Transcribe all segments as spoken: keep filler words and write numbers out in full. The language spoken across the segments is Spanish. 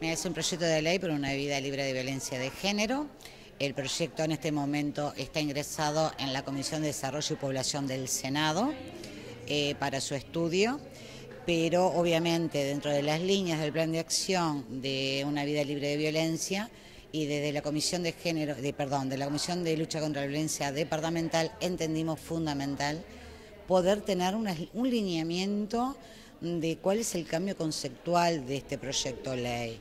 Es un proyecto de ley por una vida libre de violencia de género. El proyecto en este momento está ingresado en la Comisión de Desarrollo y Población del Senado eh, para su estudio, pero obviamente dentro de las líneas del plan de acción de una vida libre de violencia y desde la Comisión de Género, de, perdón, de la Comisión de Lucha contra la Violencia Departamental entendimos fundamental poder tener una, un lineamiento de cuál es el cambio conceptual de este proyecto de ley.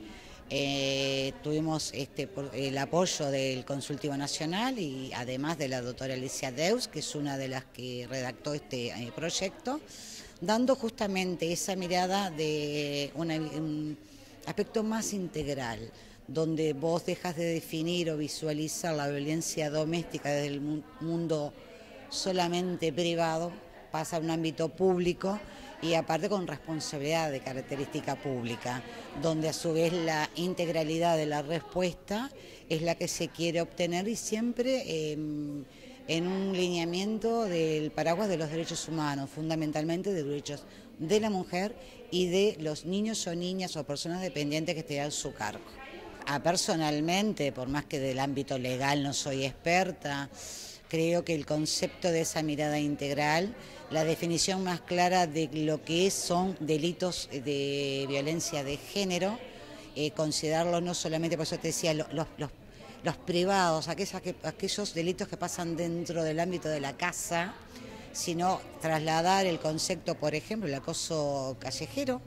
Eh, tuvimos este, el apoyo del Consultivo Nacional y además de la doctora Alicia Deus, que es una de las que redactó este eh, proyecto, dando justamente esa mirada de una, un aspecto más integral, donde vos dejas de definir o visualizar la violencia doméstica desde el mundo solamente privado, pasa a un ámbito público y aparte con responsabilidad de característica pública, donde a su vez la integralidad de la respuesta es la que se quiere obtener y siempre eh, en un lineamiento del paraguas de los derechos humanos, fundamentalmente de los derechos de la mujer y de los niños o niñas o personas dependientes que estén a su cargo. Ah, personalmente, por más que del ámbito legal no soy experta, creo que el concepto de esa mirada integral, la definición más clara de lo que son delitos de violencia de género, eh, considerarlo no solamente, por eso te decía, los, los, los privados, aquellos, aquellos delitos que pasan dentro del ámbito de la casa, sino trasladar el concepto, por ejemplo, el acoso callejero,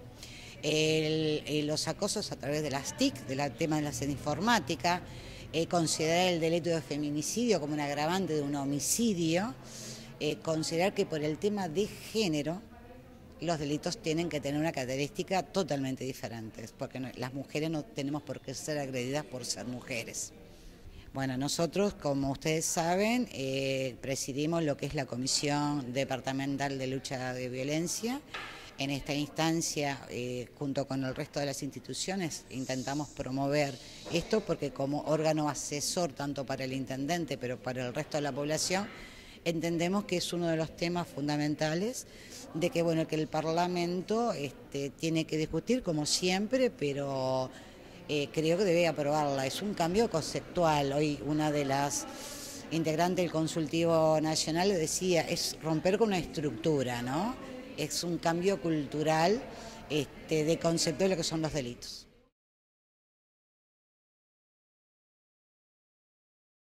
el, el, los acosos a través de las T I C, del tema de la informática, eh, considerar el delito de feminicidio como un agravante de un homicidio, eh, considerar que por el tema de género los delitos tienen que tener una característica totalmente diferente, porque no, las mujeres no tenemos por qué ser agredidas por ser mujeres. Bueno, nosotros, como ustedes saben, eh, presidimos lo que es la Comisión Departamental de Lucha de Violencia. En esta instancia, eh, junto con el resto de las instituciones, intentamos promover esto porque como órgano asesor, tanto para el intendente, pero para el resto de la población, entendemos que es uno de los temas fundamentales de que, bueno, que el Parlamento este, tiene que discutir, como siempre, pero eh, creo que debe aprobarla. Es un cambio conceptual. Hoy una de las integrantes del Consultivo Nacional decía, es romper con una estructura, ¿no? Es un cambio cultural este, de concepto de lo que son los delitos.